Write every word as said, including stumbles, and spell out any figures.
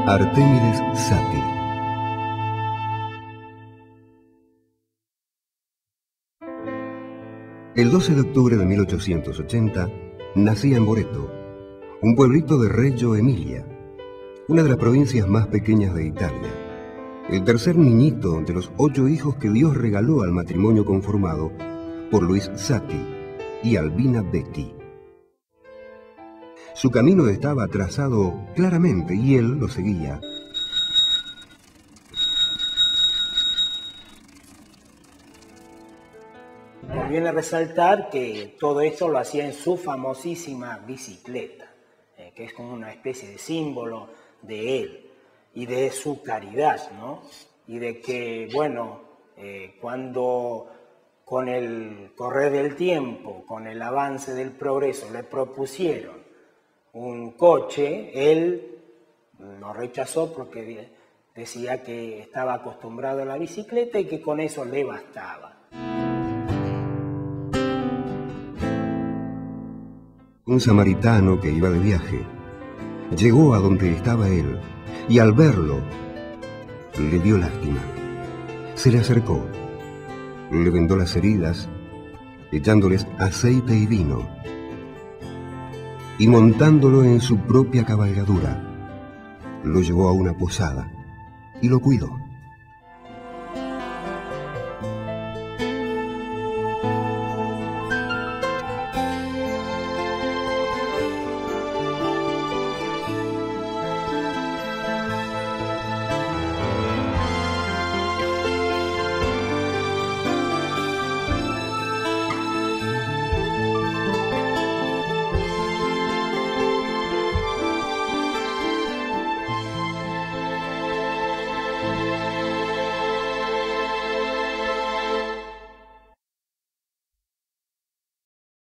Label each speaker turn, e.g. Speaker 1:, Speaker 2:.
Speaker 1: Artémides Sati. El doce de octubre de mil ochocientos ochenta nacía en Boreto, un pueblito de Reggio Emilia, una de las provincias más pequeñas de Italia, el tercer niñito de los ocho hijos que Dios regaló al matrimonio conformado por Luis Sati y Albina Becchi. Su camino estaba trazado claramente y él lo seguía.
Speaker 2: Conviene resaltar que todo esto lo hacía en su famosísima bicicleta, eh, que es como una especie de símbolo de él y de su caridad, ¿no? Y de que, bueno, eh, cuando con el correr del tiempo, con el avance del progreso, le propusieron un coche, él lo rechazó porque decía que estaba acostumbrado a la bicicleta y que con eso le bastaba.
Speaker 1: Un samaritano que iba de viaje llegó a donde estaba él y al verlo le dio lástima. Se le acercó, le vendó las heridas, echándoles aceite y vino, y montándolo en su propia cabalgadura, lo llevó a una posada y lo cuidó.